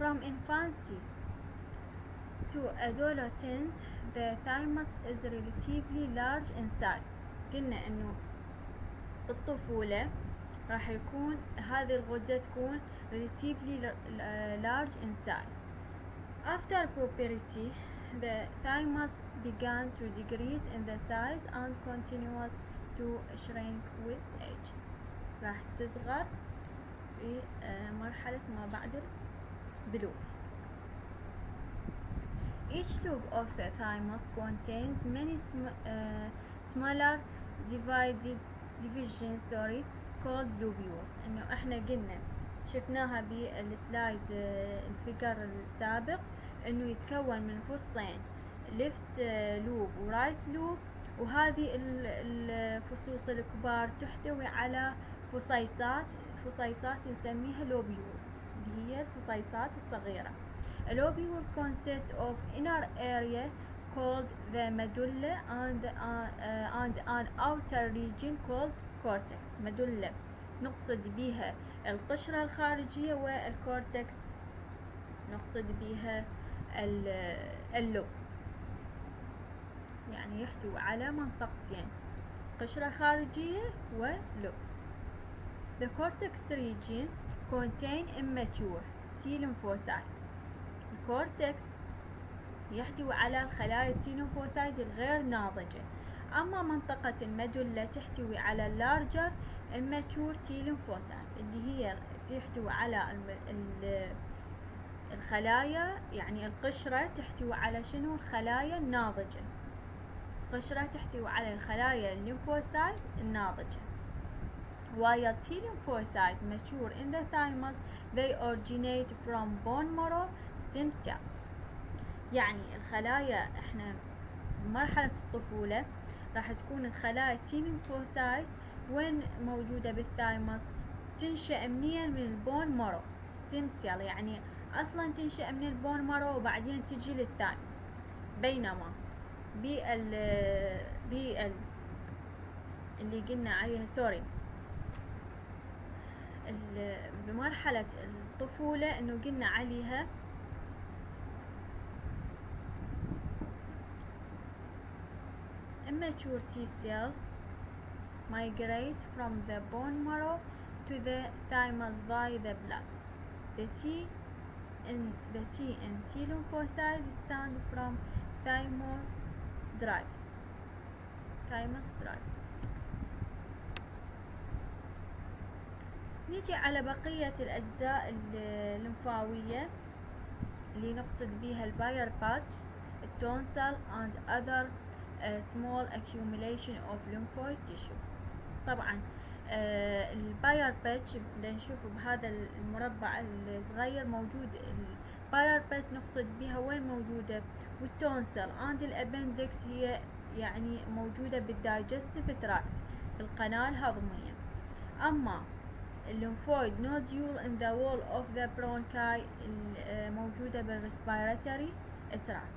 From infancy to adolescence, the thymus is relatively large in size. قلنا انه بالطفولة راح يكون هذه الغدة تكون relatively large in size. After puberty, the thymus began to decrease in the size and continues to shrink with age. راح تصغر في مرحلة ما بعد البلوغ. Each lobe of the thymus contains many smaller divisions called lobules. انه احنا قلنا شفناها بالسلايد الفيجر السابق انه يتكون من فصين left lobe و right lobe، وهذه الفصوص الكبار تحتوي على فصيصات نسميها lobules اللي هي الفصيصات الصغيرة. Lobules consist of inner area called the medulla and an outer region called cortex. medulla نقصد بها القشرة الخارجية، والكورتكس نقصد بها اللب، يعني يحتوي على منطقتين، قشرة خارجية ولب. The cortex region contain immature T lymphocytes. الكورتكس يحتوي على الخلايا T lymphocyte الغير ناضجة، أما منطقة الميدولا تحتوي على larger immature T lymphocyte اللي هي تحتوي على الخلايا، يعني القشرة تحتوي على شنو؟ الخلايا الناضجة. القشرة تحتوي على الخلايا الليمفوسايت الناضجة. While T lymphocytes mature in the thymus, they originate from bone marrow stem cells. يعني الخلايا احنا بمرحلة الطفولة راح تكون الخلايا T lymphocyte وين موجودة بالثايموس؟ تنشأ منين؟ من البون مارو stem cell، يعني اصلا تنشأ من البون مارو وبعدين تجي للثايموس. بينما اللي قلنا عليها بمرحلة الطفولة انه قلنا عليها immature T cell migrate from the bone marrow to the thymus via the blood. The T and T lymphocytes stand from thymus drive. نيجي على بقية الأجزاء الليمفاوية اللي نقصد بها الباير باتش، التونسل and other small accumulation of lymphoid tissue. طبعا الباير باتش بدنا نشوفه بهذا المربع الصغير موجود. الباير باتش نقصد بها وين موجودة؟ والتونسل and الابندكس هي يعني موجودة بالدايجستيف تراكت، القناة الهضمية. أما الليمفويد nodule in the wall of the bronchi موجودة بالريسبيراتوري تراكت.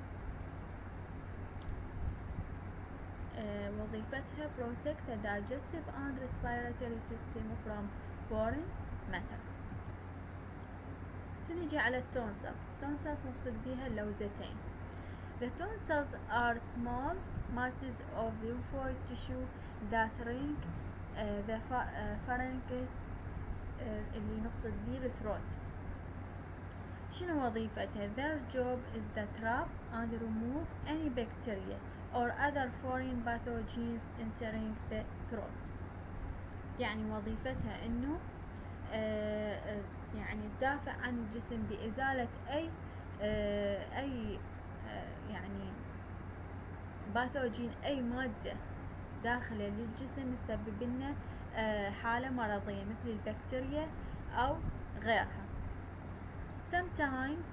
وظيفتها protect the digestive and respiratory system from foreign matter. سنجي على التونسل. التونسلز نقصد بها اللوزتين. The tonsils are small masses of lymphoid tissue that ring the pharynx اللي نقصد به الثروت. شنو وظيفتها؟ Their job is to trap and remove any bacteria or other foreign pathogens entering the throat. يعني وظيفتها انه يعني تدافع عن الجسم بإزالة أي يعني باثوجين، أي مادة داخلة للجسم تسبب لنا حالة مرضية مثل البكتيريا أو غيرها. Sometimes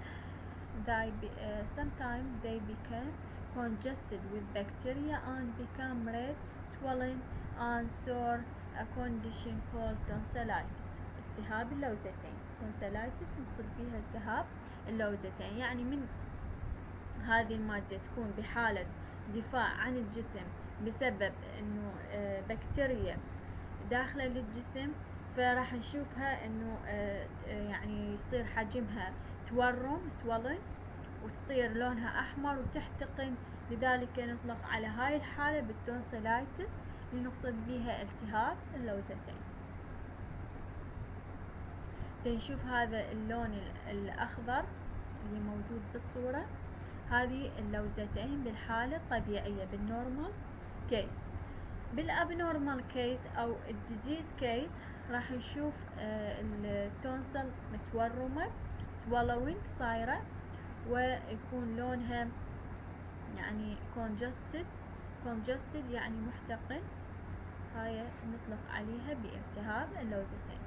they become congested with bacteria and become red, swollen and sore, a condition called tonsillitis. التهاب اللوزتين. tonsillitis نقصد فيها التهاب اللوزتين، يعني من هذه المادة تكون بحالة دفاع عن الجسم بسبب انه بكتيريا داخلة للجسم، فراح نشوفها انه يعني يصير حجمها تورم swelling وتصير لونها أحمر وتحتقن، لذلك نطلق على هاي الحالة بالتونسيلايتس اللي نقصد بيها التهاب اللوزتين. نشوف هذا اللون الأخضر اللي موجود بالصورة، هذه اللوزتين بالحالة الطبيعية بالنورمال كيس. بالابنورمال كيس او الديزيز كيس راح نشوف التونسل متورمة swallowing صايرة، ويكون لونها يعني congested يعني محتقن، هاي نطلق عليها بالتهاب اللوزتين.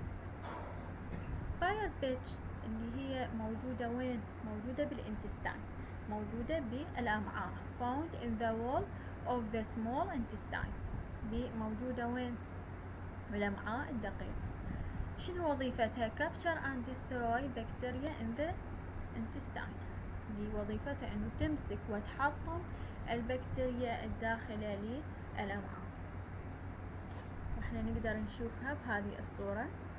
fire pitch اللي هي موجودة وين؟ موجودة بالانتستين، موجودة بالأمعاء found in the wall of the small intestine، موجودة وين؟ بالأمعاء الدقيقة. شنو وظيفتها؟ capture and destroy bacteria in the intestine، دي وظيفتها انه تمسك وتحطم البكتيريا الداخلة للأمعاء، واحنا نقدر نشوفها بهذه الصورة.